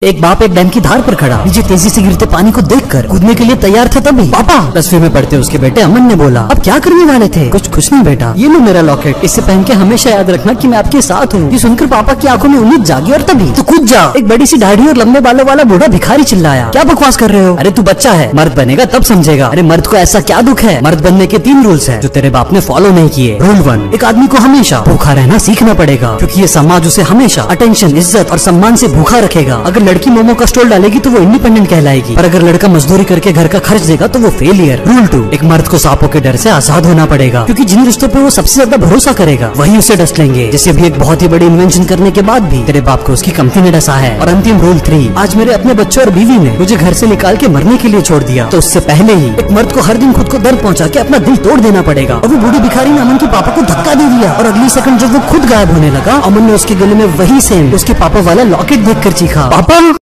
एक बाप एक डैम की धार पर खड़ा, नीचे तेजी से गिरते पानी को देखकर कूदने के लिए तैयार था। तभी पापा 10वीं में पढ़ते उसके बेटे अमन ने बोला, अब क्या करने वाले थे? कुछ नहीं बेटा, ये लो मेरा लॉकेट, इससे पहन के हमेशा याद रखना कि मैं आपके साथ हूँ। ये सुनकर पापा की आंखों में उम्मीद जागी और तभी तो कूद जा। एक बड़ी सी दाढ़ी और लंबे बालों वाला बूढ़ा भिखारी चिल्लाया, क्या बकवास कर रहे हो? अरे तू बच्चा है, मर्द बनेगा तब समझेगा। अरे मर्द को ऐसा क्या दुख है? मर्द बनने के 3 रूल्स है जो तेरे बाप ने फॉलो नहीं किए। रूल 1, एक आदमी को हमेशा भूखा रहना सीखना पड़ेगा, क्योंकि ये समाज उसे हमेशा अटेंशन, इज्जत और सम्मान से भूखा रखेगा। अगर लड़की मोमो का स्टॉल डालेगी तो वो इंडिपेंडेंट कहलाएगी, पर अगर लड़का मजदूरी करके घर का खर्च देगा तो वो फेलियर। रूल 2, एक मर्द को सांपों के डर से आजाद होना पड़ेगा, क्योंकि जिन रिश्तों पे वो सबसे ज्यादा भरोसा करेगा वही उसे डस लेंगे। जैसे भी एक बहुत ही बड़ी इन्वेंशन करने के बाद भी तेरे बाप को उसकी कंपनी ने डसा है। और अंतिम रूल 3, आज मेरे अपने बच्चों और बीवी ने मुझे घर से निकाल के मरने के लिए छोड़ दिया, तो उससे पहले ही एक मर्द को हर दिन खुद को दर्द पहुंचा के अपना दिल तोड़ देना पड़ेगा। और वो बूढ़ी भिखारी ने अमन के पापा को धक्का दे दिया और अगली सेकंड जब वो खुद गायब होने लगा, अमन ने उसके गले में वही सेम उसके पापा वाला लॉकेट देखकर चीखा, पापा।